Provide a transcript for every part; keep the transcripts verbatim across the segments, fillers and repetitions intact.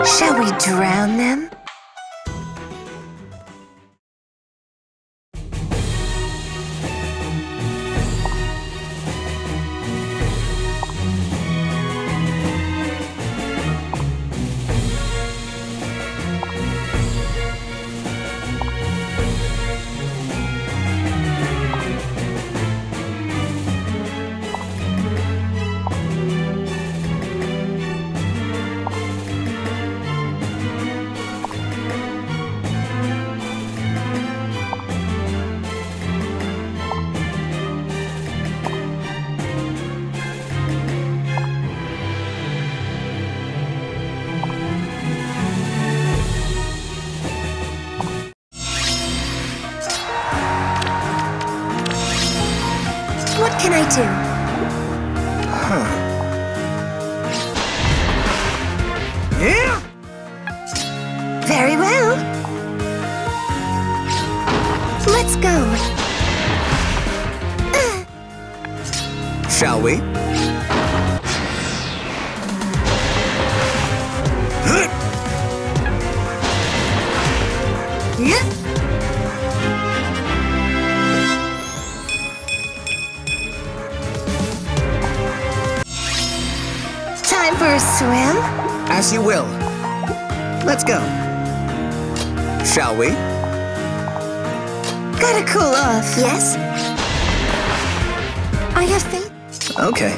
Shall we drown them? What can I do? Huh. Yeah? Very well. Let's go. Uh. Shall we? Yep. Time for a swim? As you will. Let's go. Shall we? Gotta cool off. Yes? I have faith. Okay.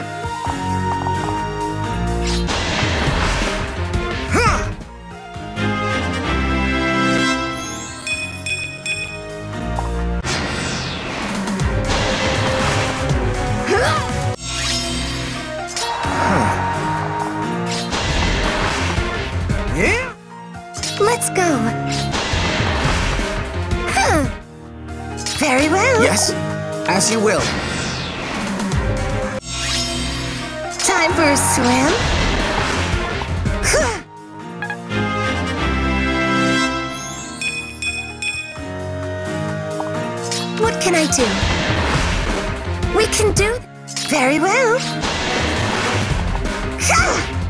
Yeah? Let's go. Huh. Very well. Yes, as you will. Time for a swim? Huh. What can I do? We can do... Very well. Ha!